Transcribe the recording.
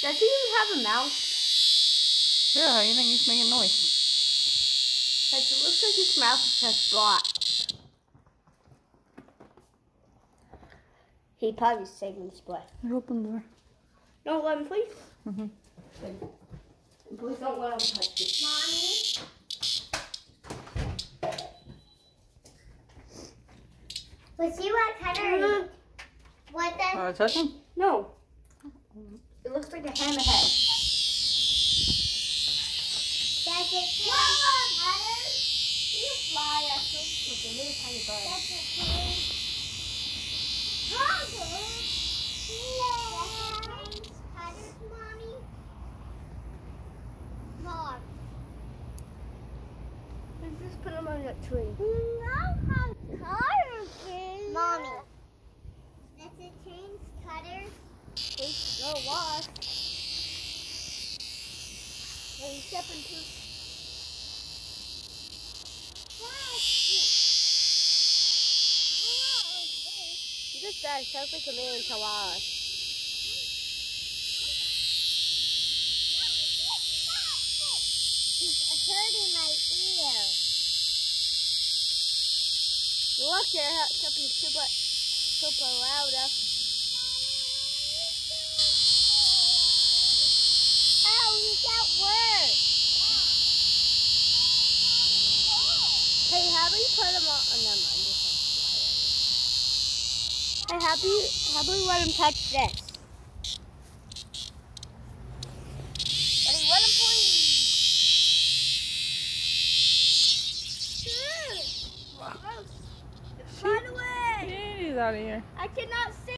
Does he even have a mouth? Yeah, how do you think he's making noise? Because it looks like his mouth is just black. He probably saved this play. Open the door. No, let him, please. Mm-hmm. Please don't let him touch it. Mommy? Was you at Cutter? What the? Touch him? No. It looks like a hammerhead. Does it change colors? You fly, actually. Look, a little tiny bird. Does it change colors? Does it change colors, Mommy? Mom. Let's just put him on that tree. Mommy. Does it change colors? Please go wash. When you step into... You just said it sounds like a million to wash. He's hurting my ear. Look, you're something super louder. Oh, he's at work. Hey, how do you put him on? Oh, never mind. Hey, how do you let him touch this? Ready, let him please. Run away! He's out of here. I cannot see.